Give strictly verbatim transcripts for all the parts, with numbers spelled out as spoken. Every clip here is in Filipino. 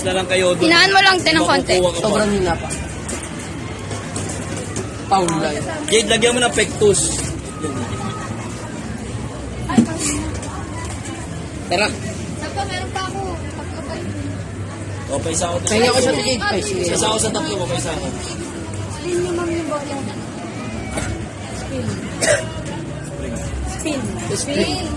na lang kayo doon. Hinaan mo lang din ng konti. Sobrang hina pa. Paul lang. Jade, lagyan mo ng pectus. Tara. Saka meron pa ako. O, paisa ako. Kaya ako sa Jade. Ay, sige. Paisa ako sa tatlo ko, paisa ako. Spin ni ma'am yung bola. Spin. Spin. Spin.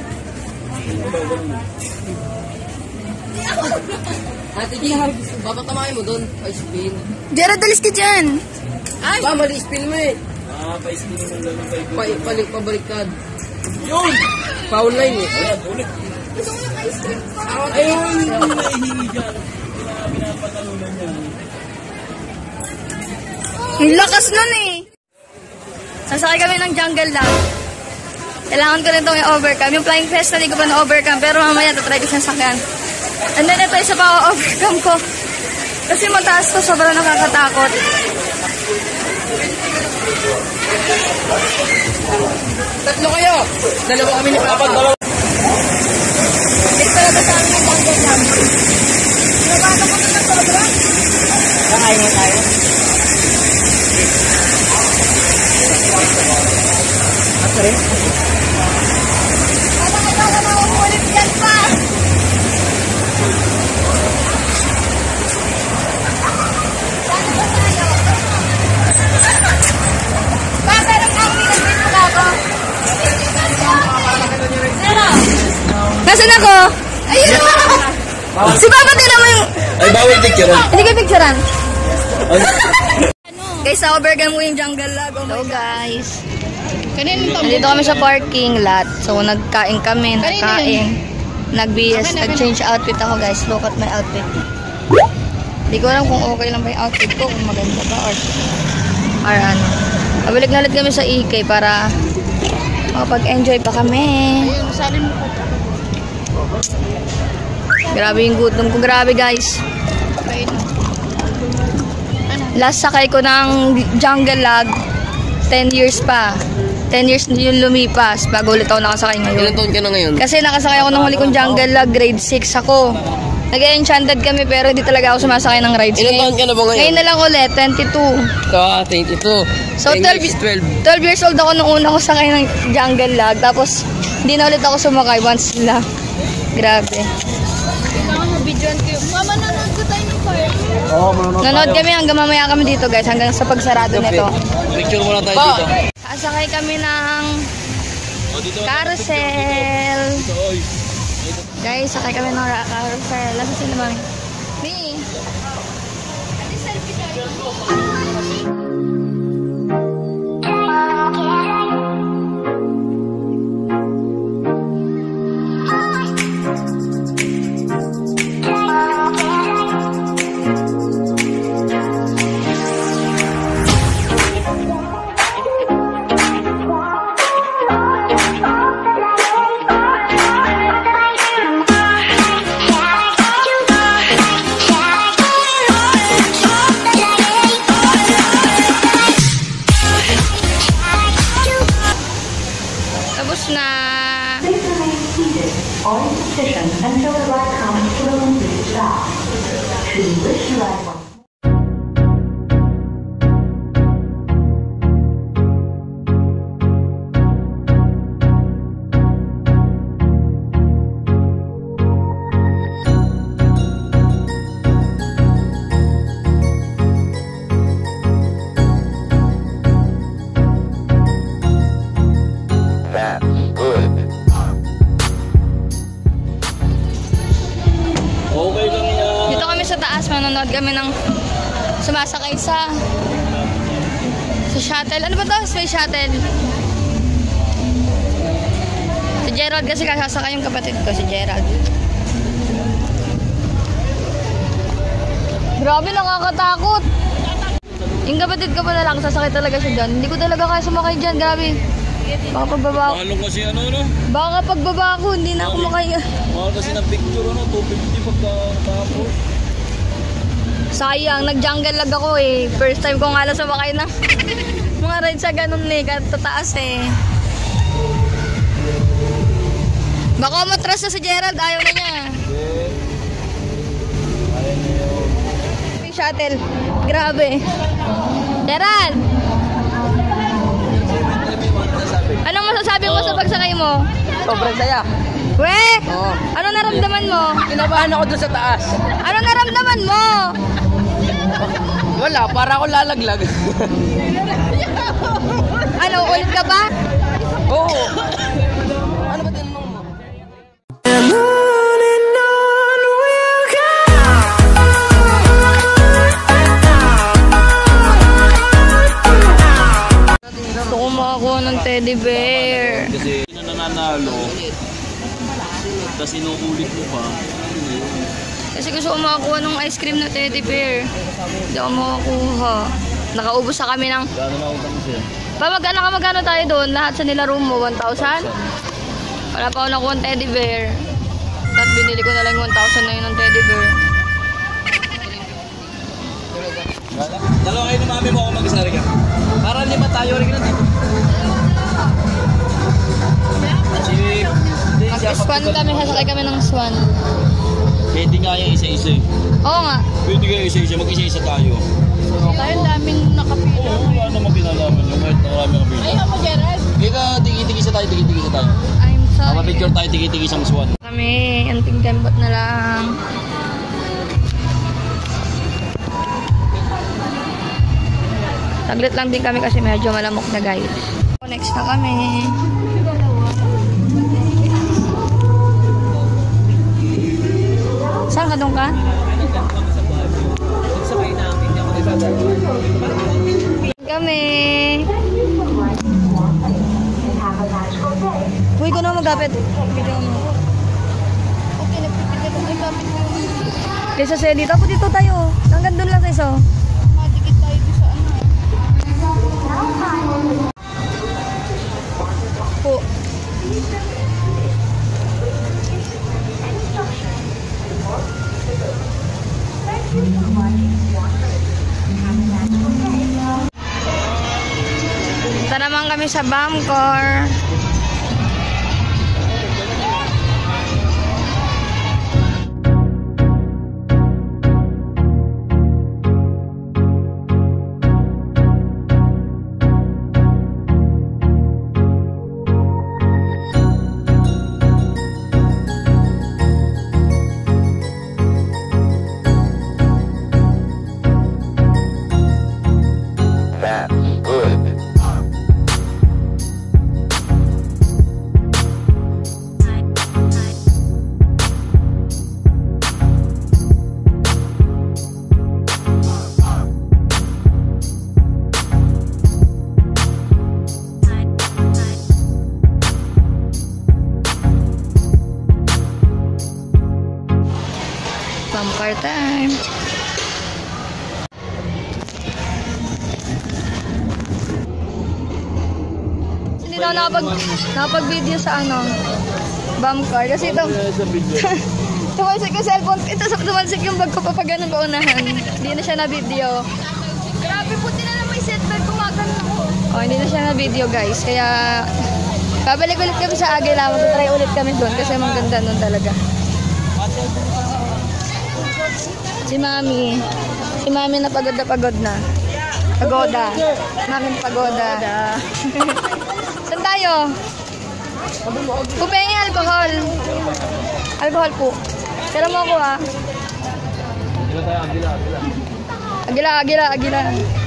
Ate Jade, papatamahin mo doon. Ay, spin. Gerald, alis ka dyan. Ay! Ba, mali spin mo eh. Ah, pa-spin mo lang ng kay Pa palik, pabaliktad. Yun! Foul line eh. Ayan, ulit. Gusto ko yung ice cream pa. Ayun! Yung nahihingi dyan. Pinapatalunan niya. Ang lakas nun eh. Sasakay kami ng jungle lang. Kailangan ko rin itong i-overcome. Yung flying fest na hindi ko pa na-overcome. Pero mamaya tatry ko siyang sakyan. And then ito isa pa overcome ko. Kasi mataas to, sobrang nakakatakot. Tatlo kayo. Dalawa kami ni Papa. Ito talaga sa amin ng jungle lang. Nabata ko na ng sobra. Nakain mo tayo. Asa rin? Bata ka daw na umulit yan pa. Saan ba tayo? Bata ng kami nag-wait mo ako. Zero. Nasaan ako? Ayun na! Si Papa, tira mo yung... Ay, bawal picture. Hindi ka picturean. Guys, na-overcome ko yung jungle lag. Oh my guys. Nandito kami sa parking lot. So, nagkain kami, nagkain. Nag-B S, nag-change outfit ako guys. Look at my outfit. Hindi ko alam kung okay lang ba yung outfit ko, kung maganda ba or, or ano. Pabalik na ulit kami sa E K para makapag-enjoy pa kami. Ayun, salin mo pa. Grabe yung gutom ko. Grabe guys. Last sakay ko ng jungle lag, ten years pa. ten years yung lumipas bago ulit ako nakasakay ngayon. Ilan taon ka na ngayon? Kasi nakasakay ako ng huli kong jungle lag, grade six ako. Nag-enchanted kami pero hindi talaga ako sumasakay ng rides. Ilan taon ka na ba ngayon? Ngayon na lang ulit, twenty-two. Ka, twenty-two. So twelve, twelve years old ako nung una ko sakay ng jungle lag. Tapos hindi na ulit ako sumakay once lang. Grabe. Kailangan mabidyoan kayo. Mama, nanonood ko tayo ng fire. Oo, manonood Nanood kami hanggang mamaya kami dito guys, hanggang sa pagsarado nito. Picture muna tayo dito. Sasakay kami ng carousel. Guys, sakay kami ng carousel. Lasa sila mami. Ni. Tapos na. All positions until the right comes to the complete stop. Should you wish to ride one. Okay lang yan. Dito kami sa taas, manonood kami ng sumasakay sa sa shuttle. Ano ba to? Space shuttle. Si Gerald kasi kasasakay yung kapatid ko, si Gerald. Grabe, nakakatakot. Yung kapatid ko pa na lang, sasakay talaga siya dyan. Hindi ko talaga kaya sumakay dyan, grabe. Baka pagbaba ako. Mahal kasi ano, no? Baka pagbaba ako, hindi na ako makaya. Mahal kasi ng picture, ano? two fifty pagka tapos. Sayang, nag-jungle lag ako eh. First time ko nga lang sumakay ng mga rides sa ganun eh, katataas eh. Baka matras na si Gerald, ayaw na niya. Ayaw niya yun. shuttle. Grabe. Teran! Anong masasabi mo sa pagsakay mo? Sobrang saya. We! Oo. Ano naramdaman mo? Kinabahan ako doon sa taas. Ano naramdaman mo? Wala, para ako lalaglag. Ano, ulit ka ba? Oo. Ano ba tinanong mo? Gusto ko makakuha ng teddy bear. Kasi na nananalo, tapos inuulit mo pa. Kasi gusto ko makakuha ng ice cream na teddy bear. Hindi ako makakuha. Nakaubos na kami ng... Gano'n na utang mo siya? Pa, magkano ka magkano tayo doon? Lahat sa nilaro mo, one thousand? Wala pa ako nakuha ng teddy bear. Tapos binili ko na lang one thousand na yun ng teddy bear. Dalawa kayo ni mami mo ako mag-isari ka. Para lima tayo rin na dito. Si... Mag-swan kami, sasakay kami ng swan. Pwede nga yung isa-isa eh. Oo nga. Pwede nga yung isa-isa, mag-isa-isa tayo. Tayo daming nakapila. Oo, wala namang pinalaman yung kahit na marami kapila. Ay, ako, Gerald. Ika, tigi-tigisa tayo, tigi-tigisa tayo. I'm sorry. Mapapicture tayo, tigi-tigisang swan. Kami, anting kembot na lang. Saglit lang din kami kasi medyo malamok na guys. Next na kami. Saan ka doon ka? Kami. Uy, ko na magapit. Video mo. Okay, nagpipigil ko. Ay, kapit mo. Kaysa sa dito, po dito tayo. Hanggang doon lang tayo. Madikit tayo doon sa ano. Po. Punta naman kami sa Bamcor. Bamcor time. Hindi na ako nakapag, nakapag-video sa ano, Bamcor. Kasi ito, tumalsik yung cellphone. Ito, tumalsik yung bag ko pa pag ganun paunahan. Hindi na siya na-video. Grabe, puti na lang may setback. Kumagan ako. Oh, hindi na siya na-video guys. Kaya, babalik ulit kami sa Agila. Mag-try ulit kami doon kasi maganda nun talaga. Si Mami. Si Mami na pagod na pagod na. Pagoda. Mami na pagoda. Saan tayo? Po, pengi alcohol. Alcohol po. Tira mo ako ha. Agila, agila, agila.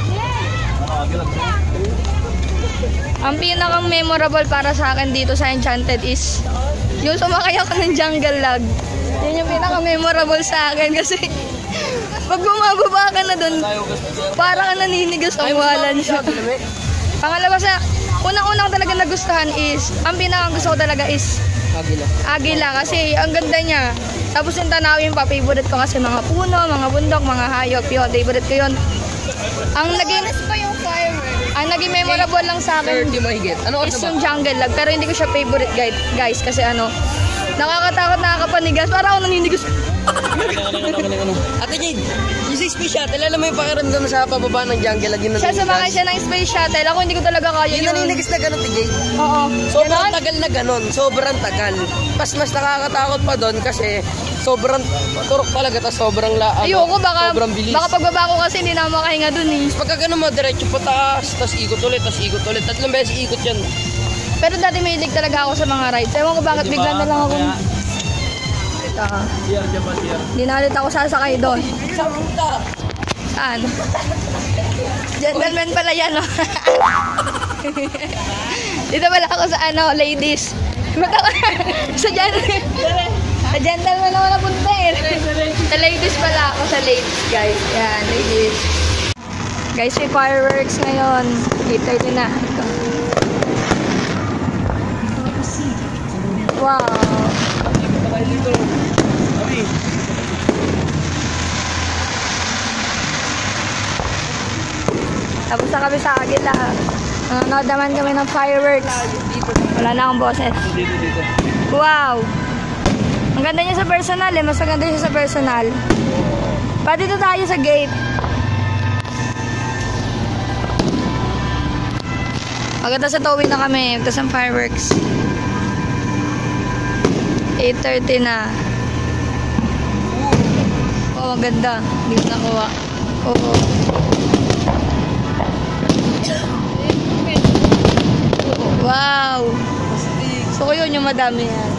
Ang pinakang memorable para sa akin dito sa Enchanted is yung sumakay ako ng jungle log. Yun yung pinaka-memorable sa akin kasi pag bumababa ka na dun, parang ka naninigas ang walan siya. Pangalawa sa, unang-unang talaga nagustuhan is, ang pinakang gusto ko talaga is Agila. Agila kasi ang ganda niya. Tapos yung tanawin pa, favorite ko kasi mga puno, mga bundok, mga hayop, yun, favorite ko yun. Ang naging, Pa yung firework. ang naging memorable lang sa akin thirty mahigit. Ano is oras na yung ba? jungle log, pero hindi ko siya favorite guide, guys kasi ano, nakakatakot, nakakapanigas, para ako naninigas. Ate Jade, yung sa space shuttle, alam mo yung pakiramdam sa pababa ng jungle lagi na Siya sumakay siya ng space shuttle, ako hindi ko talaga kaya Yung yun. naninigis na gano'n, Ate Jade. Oo. Sobrang Ganon? tagal na gano'n. Sobrang tagal. Pas mas nakakatakot pa doon kasi sobrang turok talaga, tas sobrang la, ano, Ayoko, baka, sobrang bilis. baka pagbaba ko kasi hindi na ako makahinga dun eh. Pagka ganun mo, diretso pataas, tas ikot ulit, tas ikot ulit. Tatlong beses ikot yan. Pero dati may hilig talaga ako sa mga rides. Ewan ko bakit bigla na lang ako. Ito. Sir, dyan pa, sir. Hindi na ulit ako sasakay doon. Saan? Gentleman pala yan, no? Dito pala ako sa ano, ladies. Ba't ako? Sa gentleman. Sa gentleman ako napunta eh. Sa ladies pala ako, sa ladies, guys. Yan, ladies. Guys, may fireworks ngayon. eight thirty na. Ito. Wow. Tapos na kami sa Agila. Nanonood naman kami ng fireworks. Wala na akong boses. Dito, dito. Wow! Ang ganda niya sa personal eh. Mas maganda siya sa personal. Pa dito tayo sa gate. Maganda sa towing na kami. Tapos ang fireworks. eight thirty na. Oh, ang ganda. Hindi ko nakuha. Oo. Wow! So, yun yung madami yan.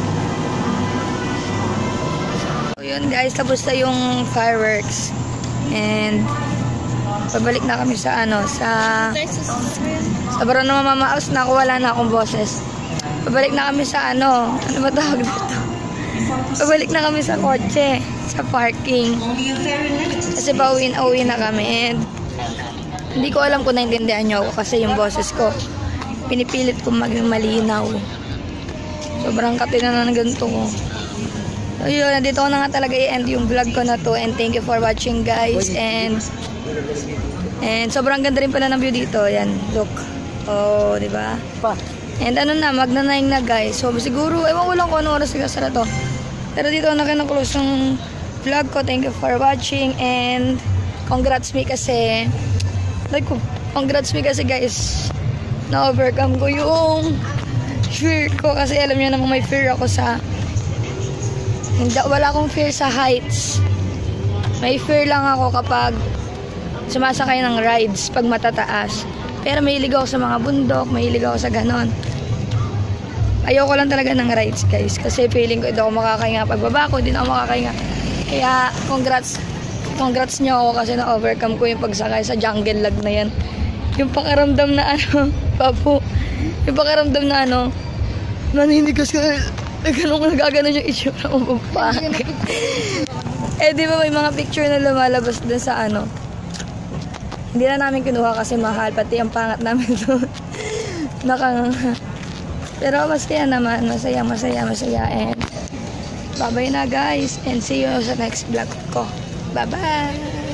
So, yun guys. Tapos na yung fireworks. And, pabalik na kami sa ano, sa... Sobrang na mamamaos na ako. Wala na akong boses. Pabalik na kami sa ano. Ano ba tawag dito? Pabalik na kami sa kotse. Sa parking. Kasi pauwiin-uwi na kami. And, hindi ko alam kung naintindihan nyo ako kasi yung boses ko pinipilit kong maging malinaw. Sobrang katina na ng ganito ko. So yun, nandito ko na nga talaga i-end yung vlog ko na to. And thank you for watching guys. And and sobrang ganda rin pala ng view dito. Yan, look. Oh, di ba? And ano na, magnanaying na guys. So siguro, ewan ko lang kung ano oras sigasara to. Pero dito na kayo close yung vlog ko. Thank you for watching. And congrats me kasi like ko, congrats me kasi guys. Na-overcome ko yung fear ko kasi alam niyo naman may fear ako sa hindi, wala akong fear sa heights. May fear lang ako kapag sumasakay ng rides pag matataas. Pero mahilig ako sa mga bundok, mahilig ako sa ganon. Ayoko lang talaga ng rides guys kasi feeling ko hindi ako makakahinga pagbaba ko, hindi na ako makakahinga. Kaya congrats congrats niyo ako kasi na-overcome ko yung pagsakay sa jungle lag na yan. Yung pakiramdam na ano, papo, yung pakiramdam na ano, naninigas ka, nagano'n nagaganon yung itsura mo pa. Eh di ba may mga picture na lumalabas dun sa ano, hindi na namin kinuha kasi mahal, pati ang pangat namin doon. Nakang, pero masaya naman, masaya, masaya, masaya. And bye-bye na guys, and see you sa next vlog ko. Bye-bye!